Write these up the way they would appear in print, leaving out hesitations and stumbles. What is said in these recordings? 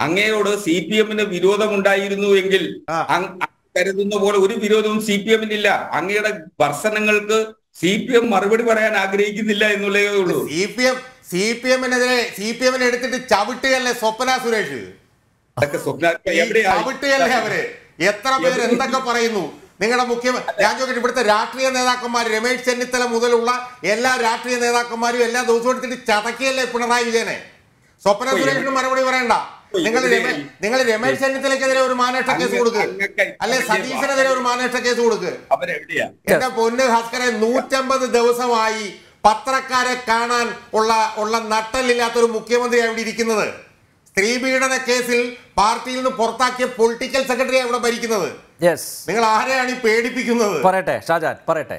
അങ്ങയോട് CPM-ന് വിരോധമുണ്ടായിരുന്നു എങ്കിൽ കരുതുന്ന പോലെ ഒരു വിരോധവും CPM-നില്ല. അങ്ങയുടെ ഭർസനങ്ങൾക്ക് CPM മറുപടി പറയാൻ ആഗ്രഹിക്കുന്നില്ല എന്നുള്ളതേ ഉള്ളൂ. CPM-നെ എടുത്തിട്ട് ചവിട്ടുകയല്ലേ സ്വപ്ന സുരേഷ്? ചവിട്ടുകയല്ലേ അവര്? എത്ര പേര് എന്തൊക്കെ പറയുന്നു? നിങ്ങളുടെ ഞാൻ ചോദിക്കട്ടെ, ഇവിടുത്തെ രാഷ്ട്രീയ നേതാക്കന്മാർ രമേശ് ചെന്നിത്തല മുതലുള്ള എല്ലാ രാഷ്ട്രീയ നേതാക്കന്മാരും എല്ലാ ദിവസവും എടുത്തിട്ട് ചതക്കിയല്ലേ പിണറായി വിജയനെ? സ്വപ്ന സുരേഷിന് മറുപടി പറയണ്ട. നിങ്ങൾ രമേശ് ചെന്നിത്തലക്കെതിരെ ഒരു മാനേഷ കേസ് കൊടുക്കുക, അല്ലെ സതീശനെതിരെ ഒരു മാനേഷ കേസ് കൊടുക്കുക. എന്റെ പൊന്ന് ഭാസ്കരെ, 150 ദിവസമായി പത്രക്കാരെ കാണാൻ ഉള്ള നട്ടലില്ലാത്തൊരു മുഖ്യമന്ത്രിയാണ് ഇവിടെ ഇരിക്കുന്നത്. സ്ത്രീ പീഡന കേസിൽ പാർട്ടിയിൽ നിന്ന് പുറത്താക്കിയ പൊളിറ്റിക്കൽ സെക്രട്ടറിയാണ് ഇവിടെ ഭരിക്കുന്നത്. നിങ്ങൾ ആരെയാണ് ഈ പേടിപ്പിക്കുന്നത്? പറയട്ടെ ഷാജാൻ, പറയട്ടെ.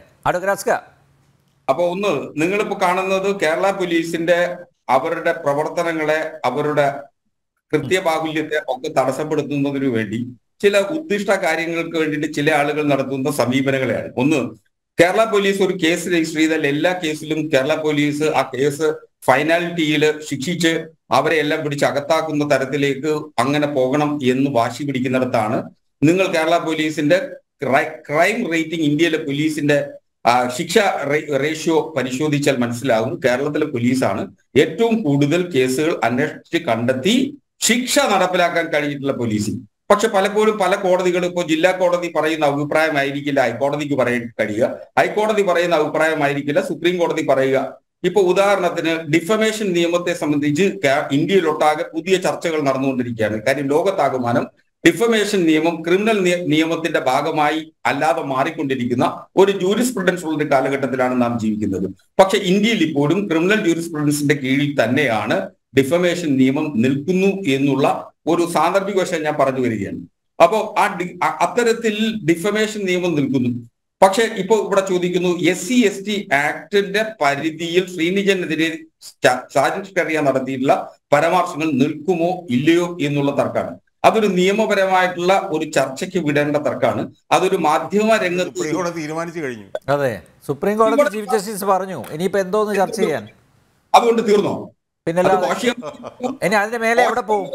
അപ്പൊ ഒന്ന്, നിങ്ങളിപ്പോ കാണുന്നത് കേരള പോലീസിന്റെ അവരുടെ പ്രവർത്തനങ്ങളെ, അവരുടെ കൃത്യബാഹുല്യത്തെ ഒക്കെ തടസ്സപ്പെടുത്തുന്നതിനു വേണ്ടി ചില ഉദ്ദിഷ്ട കാര്യങ്ങൾക്ക് വേണ്ടിയിട്ട് ചില ആളുകൾ നടത്തുന്ന സമീപനങ്ങളെയാണ്. ഒന്ന്, കേരള പോലീസ് ഒരു കേസ് രജിസ്റ്റർ ചെയ്താൽ എല്ലാ കേസിലും കേരള പോലീസ് ആ കേസ് ഫൈനാലിറ്റിയിൽ ശിക്ഷിച്ച് അവരെ എല്ലാം പിടിച്ച് അകത്താക്കുന്ന തരത്തിലേക്ക് അങ്ങനെ പോകണം എന്ന് വാശി പിടിക്കുന്നിടത്താണ് നിങ്ങൾ കേരള പോലീസിന്റെ ക്രൈം റേറ്റിംഗ്, ഇന്ത്യയിലെ പോലീസിന്റെ ശിക്ഷ റേഷ്യോ പരിശോധിച്ചാൽ മനസ്സിലാകും കേരളത്തിലെ പോലീസാണ് ഏറ്റവും കൂടുതൽ കേസുകൾ അന്വേഷിച്ച് കണ്ടെത്തി ശിക്ഷ നടപ്പിലാക്കാൻ കഴിഞ്ഞിട്ടുള്ള പോലീസിംഗ്. പക്ഷെ പലപ്പോഴും പല കോടതികളും ഇപ്പോൾ ജില്ലാ കോടതി പറയുന്ന അഭിപ്രായമായിരിക്കില്ല ഹൈക്കോടതിക്ക് പറയാൻ കഴിയുക, ഹൈക്കോടതി പറയുന്ന അഭിപ്രായമായിരിക്കില്ല സുപ്രീം കോടതി പറയുക. ഇപ്പൊ ഉദാഹരണത്തിന് ഡിഫമേഷൻ നിയമത്തെ സംബന്ധിച്ച് ഇന്ത്യയിലൊട്ടാകെ പുതിയ ചർച്ചകൾ നടന്നുകൊണ്ടിരിക്കുകയാണ്. കാര്യം ലോകത്താകമാനം ഡിഫമേഷൻ നിയമം ക്രിമിനൽ നിയമത്തിന്റെ ഭാഗമായി അല്ലാതെ മാറിക്കൊണ്ടിരിക്കുന്ന ഒരു ജൂറിസ്പ്രുഡൻസ് ഉള്ള ഒരു കാലഘട്ടത്തിലാണ് നാം ജീവിക്കുന്നത്. പക്ഷെ ഇന്ത്യയിൽ ഇപ്പോഴും ക്രിമിനൽ ജൂറിസ്പ്രുഡൻസിന്റെ കീഴിൽ തന്നെയാണ് ഡിഫമേഷൻ നിയമം നിൽക്കുന്നു എന്നുള്ള ഒരു സാന്ദർഭിക വശം ഞാൻ പറഞ്ഞു വരികയാണ്. അപ്പോൾ അത്തരത്തിൽ ഡിഫമേഷൻ നിയമം നിൽക്കുന്നു. പക്ഷെ ഇപ്പൊ ഇവിടെ ചോദിക്കുന്നു SC/ST ആക്ടിന്റെ പരിധിയിൽ ശ്രീനിജനെതിരെ സാജൻ ഷെറിയ നടത്തിയിട്ടുള്ള പരാമർശങ്ങൾ നിൽക്കുമോ ഇല്ലയോ എന്നുള്ള തർക്കമാണ്. അതൊരു നിയമപരമായിട്ടുള്ള ഒരു ചർച്ചയ്ക്ക് വിടേണ്ട തർക്കമാണ്. അതൊരു മാധ്യമ രംഗത്ത് തീരുമാനിച്ചു കഴിഞ്ഞു. അതെ, സുപ്രീം കോടതി ചീഫ് ജസ്റ്റിസ് പറഞ്ഞു. ഇനിയിപ്പോ എന്തോന്ന് ചർച്ച ചെയ്യാൻ? അതുകൊണ്ട് തീർന്നോ? പിന്നെ ഇനി അതിന്റെ മേലെ എവിടെ പോകും?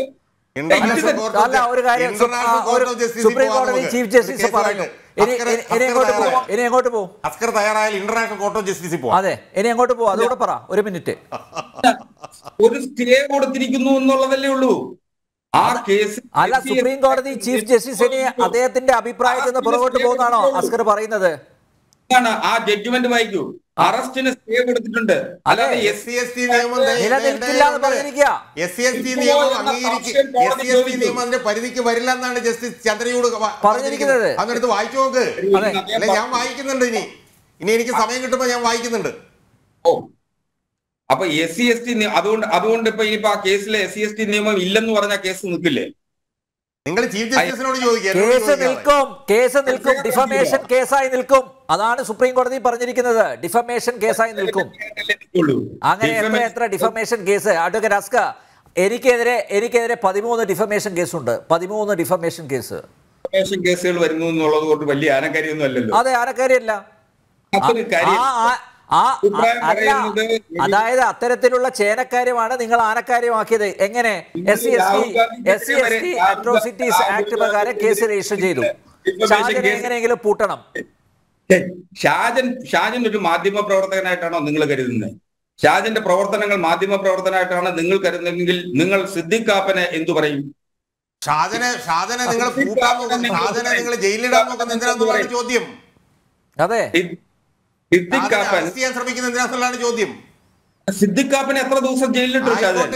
അല്ല, ഒരു കാര്യം സുപ്രീം കോടതി ചീഫ് ജസ്റ്റിസ് പറഞ്ഞു. ഇനി എങ്ങോട്ട് പോകും? അസ്കർ തയ്യാറായാൽ ഇന്റർനാഷണൽ കോർട്ട് ഓഫ് ജസ്റ്റിസിൽ പോകും. അതെ, ഇനി എങ്ങോട്ട് പോകും? അതുകൂടെ പറ, ഒരു മിനിറ്റ്. ഒരു സ്റ്റേ കൊടുത്തിരിക്കുന്നു എന്നുള്ളതല്ലേ ഉള്ളൂ ആ കേസ്. അല്ല, സുപ്രീം കോടതി ചീഫ് ജസ്റ്റിസിനെ അദ്ദേഹത്തിന്റെ അഭിപ്രായത്തിൽ നിന്ന് പുറകോട്ട് പോകുന്നതാണോ അസ്കർ പറയുന്നത്? ആ ജഡ്ജ്മെന്റ് വായിക്കൂ. അറസ്റ്റിന് സ്റ്റേ കൊടുത്തിട്ടുണ്ട്. അല്ലാതെ നിലനിൽക്കില്ല എന്ന് പറഞ്ഞിരിക്കുക. നിയമത്തിന്റെ പരിധിക്ക് വരില്ല എന്നാണ് ജസ്റ്റിസ് ചന്ദ്രചൂഡ് പറഞ്ഞിരിക്കുന്നത്. അതെടുത്ത് വായിച്ചു നോക്ക്. അല്ലെ, ഞാൻ വായിക്കുന്നുണ്ട്. ഇനി എനിക്ക് സമയം കിട്ടുമ്പോ ഞാൻ വായിക്കുന്നുണ്ട്. ഓ, അപ്പൊ SC/ST അതുകൊണ്ട് ഇപ്പൊ ആ കേസിലെ SC/ST നിയമം ഇല്ലെന്ന് പറഞ്ഞ കേസ് നിൽക്കില്ലേ? നിങ്ങൾ ചീഫ് ജസ്റ്റിസിനോട് ചോദിക്കുക. കേസ് നിൽക്കും, ഡിഫമേഷൻ കേസായി നിൽക്കും. അതാണ് സുപ്രീം കോടതി പറഞ്ഞിരിക്കുന്നത്. ഡിഫമേഷൻ കേസായി നിൽക്കും. അങ്ങനെ എത്ര ഡിഫമേഷൻ കേസ്? അഡ്വക്കേറ്റ് അസ്കർ, എനിക്കെതിരെ 13 ഡിഫമേഷൻ കേസുണ്ട്. 13 ഡിഫമേഷൻ കേസുകൾ വരുന്നു എന്നുള്ളത് കൊണ്ട് വലിയ ആനക്കാരിയൊന്നും അല്ലല്ലോ. അതെ, ആനക്കാരിയല്ല. അതായത് അത്തരത്തിലുള്ള ചേനക്കാര്യമാണ് നിങ്ങൾ ആനക്കാര്യമാക്കിയത്. എങ്ങനെ? SC/ST അട്രോസിറ്റീസ് ആക്ട് പ്രകാരം കേസ് രജിസ്റ്റർ ചെയ്തു. ഷാജനെ എങ്ങനെയെങ്കിലും പൂട്ടണം. ഷാജൻ ഒരു മാധ്യമ പ്രവർത്തകനായിട്ടാണോ നിങ്ങൾ കരുതുന്നത്? ഷാജന്റെ പ്രവർത്തനങ്ങൾ മാധ്യമ പ്രവർത്തനമായിട്ടാണ് നിങ്ങൾ കരുതുന്നതെങ്കിൽ നിങ്ങൾ സിദ്ദിഖ് കാപ്പനെ എന്തു പറയും? ഷാജനെ നിങ്ങൾ ജയിലിലിടാൻ നോക്കുന്ന എന്തിനാണെന്നുള്ള ചോദ്യം. അതെ, സിദ്ദിഖ് കാപ്പനെ എത്ര ദിവസം ജയിലിലിട്ടു?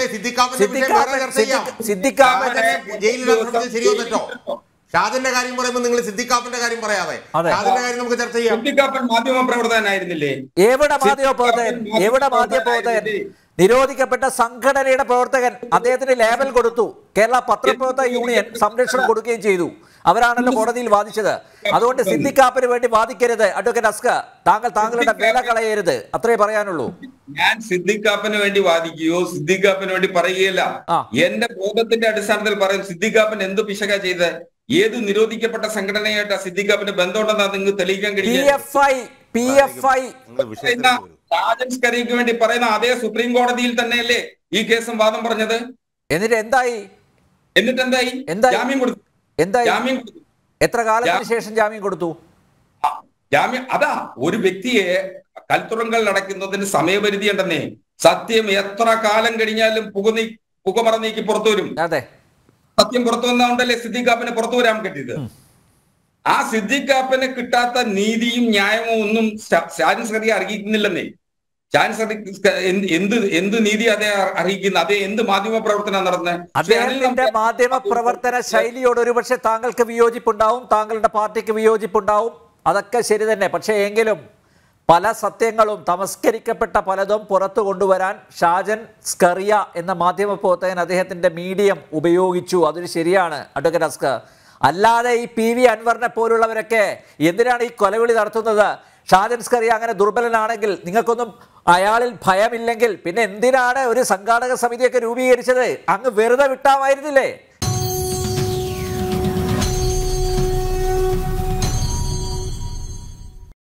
ഷാജന്റെ കാര്യം പറയുമ്പോൾ നിങ്ങൾ സിദ്ദിഖ് കാപ്പന്റെ കാര്യം പറയാതെ ഷാജന്റെ കാര്യം നമുക്ക് ചർച്ച ചെയ്യാം. സിദ്ദിഖ് കാപ്പൻ മാധ്യമ പ്രവർത്തകനായിരുന്നില്ലേ? എവിടെ മാധ്യമപ്രവർത്തകൻ? നിരോധിക്കപ്പെട്ട സംഘടനയുടെ പ്രവർത്തകൻ. അദ്ദേഹത്തിന് ലേബൽ കൊടുത്തു. കേരള പത്രപ്രവർത്തക യൂണിയൻ സംരക്ഷണം കൊടുക്കുകയും ചെയ്തു. അവരാണല്ലോ കോടതിയിൽ വാദിച്ചത്. അതുകൊണ്ട് സിദ്ദിഖ് കാപ്പന് വേണ്ടി വാദിക്കരുത് അഡ്വക്കേറ്റ് അസ്കർ. താങ്കളുടെ വേല കളയരുത്, അത്രേ പറയാനുള്ളൂ. ഞാൻ സിദ്ദിഖ് കാപ്പന് വേണ്ടി വാദിക്കുകയോ സിദ്ദിഖ് കാപ്പന് വേണ്ടി പറയുകയല്ല. എന്റെ ബോധത്തിന്റെ അടിസ്ഥാനത്തിൽ പറയും സിദ്ദിഖ് കാപ്പൻ എന്ത് പിശക ചെയ്ത് ഏത് നിരോധിക്കപ്പെട്ട സംഘടനയായിട്ട് സിദ്ദിഖ് കാപ്പന് ബന്ധമുണ്ടെന്നാ നിങ്ങൾക്ക് തെളിയിക്കാൻ കഴിയും. ഷാജൻ ഷെറിയക്ക് വേണ്ടി പറയുന്ന അതേ സുപ്രീം കോടതിയിൽ തന്നെയല്ലേ ഈ കേസും വാദം പറഞ്ഞത്? എന്നിട്ട് എന്തായി? എന്നിട്ട് എന്തായി? ജാമ്യം കൊടുത്തു. ജാമ്യം കൊടുത്തു. എത്ര കാലത്തിന് ശേഷം ജാമ്യം കൊടുത്തു? ജാമ്യം അതാ, ഒരു വ്യക്തിയെ കൽത്തുറങ്കൽ അടയ്ക്കുന്നതിന് സമയപരിധി ഉണ്ടെന്നേ. സത്യം എത്ര കാലം കഴിഞ്ഞാലും പുകമറ നീക്കി പുറത്തു വരും. അതെ, സത്യം പുറത്തു വന്നതുകൊണ്ടല്ലേ സിദ്ദീഖ് കാപ്പനെ പുറത്തു വരാൻ കിട്ടിയത്. ആ സിദ്ദീഖ് കാപ്പന് കിട്ടാത്ത നീതിയും ന്യായവും ഒന്നും ഷാജൻ സ്കറിയ അർഹിക്കുന്നില്ലെന്നേ. ഷാജൻ എന്ത് നീതി അതേ അർഹിക്കുന്ന, അതേ എന്ത് മാധ്യമ പ്രവർത്തനം നടത്തുന്നത്? അദ്ദേഹത്തിന്റെ മാധ്യമ പ്രവർത്തന ശൈലിയോട് ഒരുപക്ഷെ താങ്കൾക്ക് വിയോജിപ്പുണ്ടാവും, താങ്കളുടെ പാർട്ടിക്ക് വിയോജിപ്പുണ്ടാവും, അതൊക്കെ ശരി തന്നെ. പക്ഷേ എങ്കിലും പല സത്യങ്ങളും തമസ്കരിക്കപ്പെട്ട പലതും പുറത്തു കൊണ്ടുവരാൻ ഷാജൻ സ്കറിയ എന്ന മാധ്യമ പ്രവർത്തകൻ അദ്ദേഹത്തിന്റെ മീഡിയം ഉപയോഗിച്ചു. അതൊരു ശരിയാണ് അഡ്വക്കേറ്റ് അസ്കർ. അല്ലാതെ ഈ PV അൻവറിനെ പോലുള്ളവരൊക്കെ എന്തിനാണ് ഈ കൊലവിളി നടത്തുന്നത്? ഷാജൻ സ്കറിയ അങ്ങനെ ദുർബലനാണെങ്കിൽ, നിങ്ങൾക്കൊന്നും അയാളിൽ ഭയമില്ലെങ്കിൽ പിന്നെ എന്തിനാണ് ഒരു സംഘാടക സമിതിയൊക്കെ രൂപീകരിച്ചത്? അങ്ങ് വെറുതെ വിട്ടാമായിരുന്നില്ലേ?